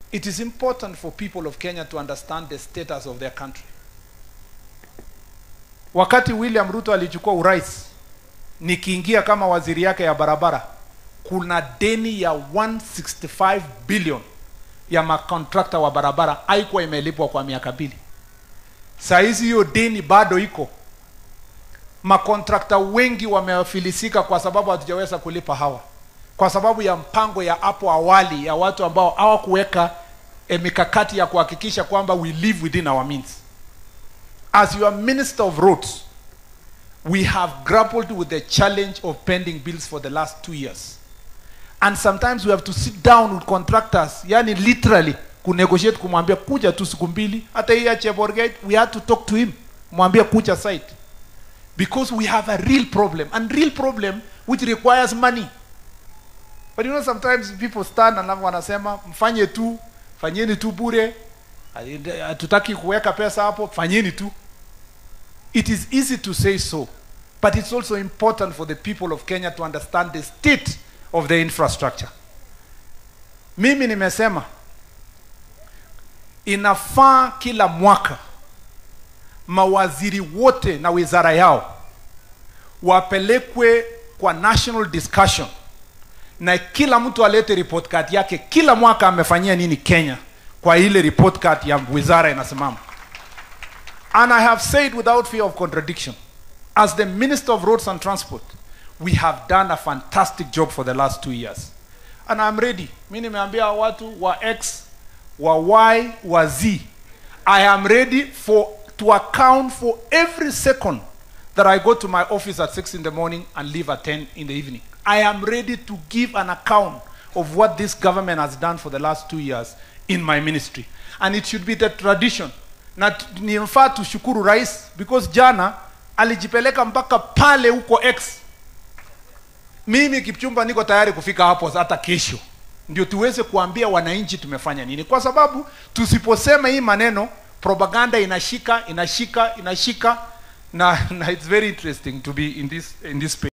It is important for people of Kenya to understand the status of their country. Wakati William Ruto alichukua urais, nikiingia kama waziri yake ya barabara, kuna deni ya 165 billion ya makontrakta wa barabara haikuwa imelipwa kwa miaka 2. Saa hizi hiyo deni bado iko. Makontrakta wengi wamefilisika kwa sababu hatujaweza kulipa hawa. Kwa sababu ya mpango ya hapo awali ya watu ambao hawakuweka mikakati ya kuhakikisha kwamba we live within our means. As your Minister of Roads, we have grappled with the challenge of pending bills for the last 2 years. And sometimes we have to sit down with contractors, yani literally, kunegotiate, kumwambia kuja tu siku 2, hata hii ya Cheborgate, we had to talk to him, mwambia kuja site. Because we have a real problem, and real problem which requires money. But you know, sometimes people stand and wanasema, mfanye tu, fanyeni tu bure, hatutaki kuweka pesa hapo, fanyeni tu. It is easy to say so, but it's also important for the people of Kenya to understand the state of the infrastructure. Mimi nimesema, inafaa kila mwaka mawaziri wote na wizara yao wapelekwe kwa national discussion, na kila mtu alete report card yake kila mwaka amefanyia nini Kenya kwa ile report card ya wizara inasimama. And I have said without fear of contradiction, as the Minister of Roads and Transport, we have done a fantastic job for the last 2 years. And I'm ready. Mimi nimeambia watu wa X, wa Y, wa Z. I am ready to account for every second that I go to my office at 6 in the morning and leave at 10 in the evening. I am ready to give an account of what this government has done for the last 2 years in my ministry. And it should be the tradition. Na nimfaa tushukuru rais, because jana alijipeleka mpaka pale huko X. Mimi Kipchumba niko tayari kufika hapo hata kesho, ndio tuweze kuambia wananchi tumefanya nini. Kwa sababu tusiposema hii maneno, propaganda inashika na it's very interesting to be in this space.